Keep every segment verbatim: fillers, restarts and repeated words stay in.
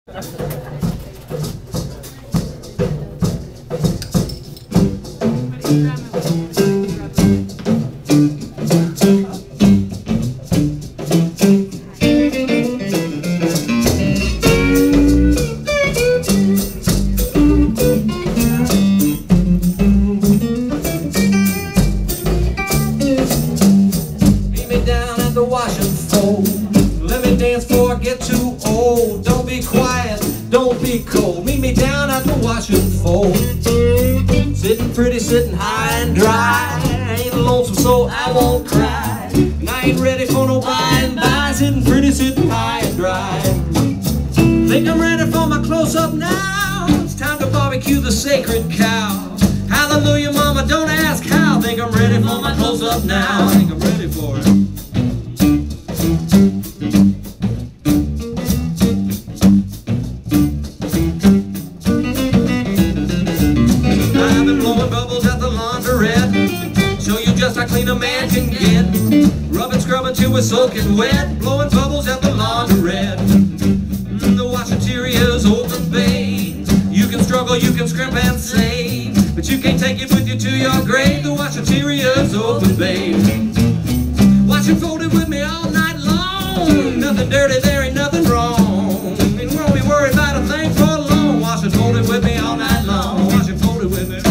Pretty, sitting high and dry. I ain't lonesome, so I won't cry. And I ain't ready for no by and by. Sitting pretty, sitting high and dry. Think I'm ready for my close-up now. It's time to barbecue the sacred cow. Hallelujah, mama, don't ask how. Think I'm ready for my close-up now. I think I'm ready for it. Clean a man can get. Rubbing, scrubbing till we're soaking wet. Blowing bubbles at the laundrette. Mm, the washateria's open, babe. You can struggle, you can scrimp and save, but you can't take it with you to your grave. The washateria's open, babe. Wash and fold it with me all night long. Nothing dirty, there ain't nothing wrong. And won't be worried about a thing for long. Wash and fold it with me all night long. Wash and fold it with me.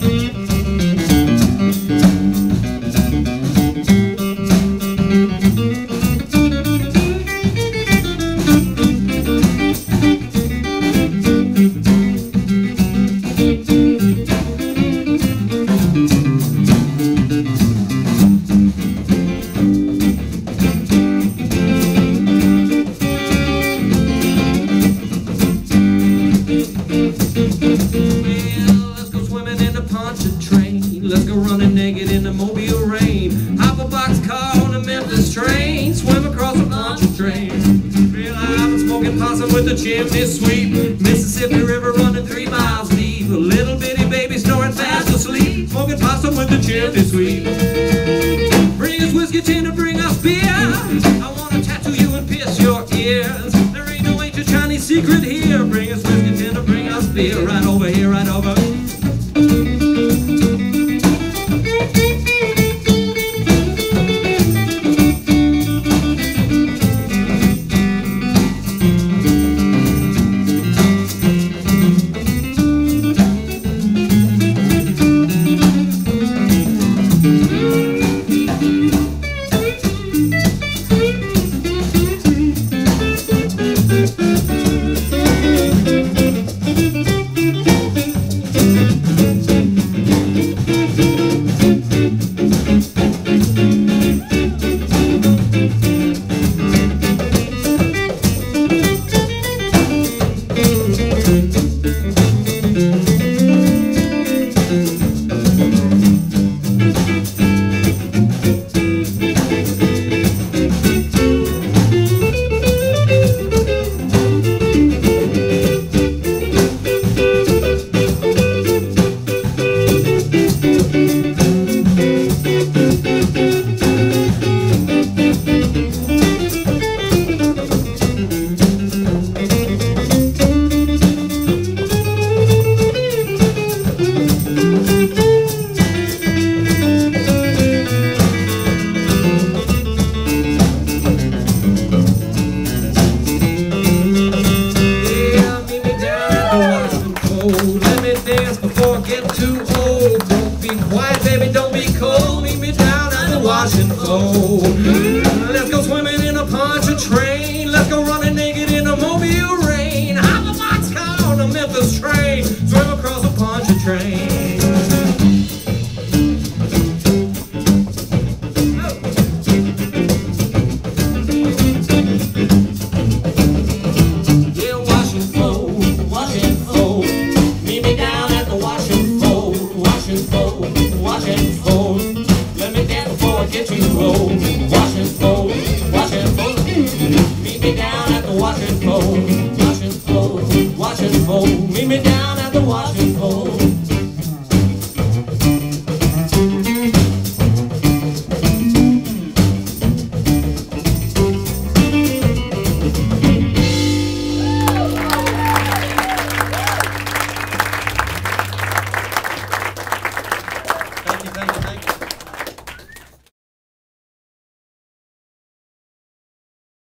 With the chimney sweep, Mississippi River running three miles deep. A little bitty baby snoring fast asleep, smoking possum with the chimney sweep. Bring us whiskey tin and bring us beer. I wanna tattoo you and pierce your ears. There ain't no ancient Chinese secret here. Bring us whiskey tin and bring us beer. Right over here, right over. Let's go swimming in a poncho train. Let's go running naked in a mobile rain. Hop a boxcar on a Memphis train. Swim across a poncho train. Yeah, wash and fold, wash and fold. Meet me down at the wash and fold. Wash and fold, wash and fold. Let me dance before I get you rolled. Wash and fold, wash and fold. Meet me down at the wash and fold.